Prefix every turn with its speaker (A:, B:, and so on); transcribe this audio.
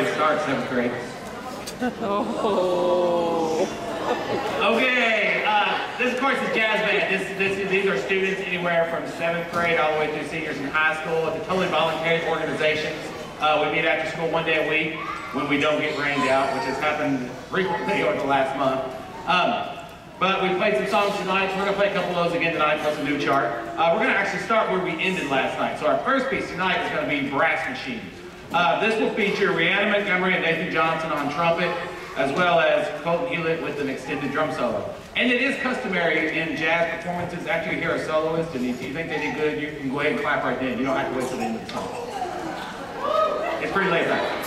A: already start 7th grade.
B: Oh.
A: Okay, this of course is jazz band. These are students anywhere from 7th grade all the way through seniors in high school. It's a totally voluntary organization. We meet after school 1 day a week when we don't get rained out, which has happened frequently over the last month. But we played some songs tonight, so we're going to play a couple of those again tonight, plus a new chart. We're going to actually start where we ended last night. So our first piece tonight is going to be Brass Machine. This will feature Rhiannon Montgomery and Nathan Johnson on trumpet, as well as Colton Hewlett with an extended drum solo. And it is customary in jazz performances, after you hear a soloist, and if you think they did good, you can go ahead and clap right then. You don't have to wait till the end of the song. It's pretty laid back.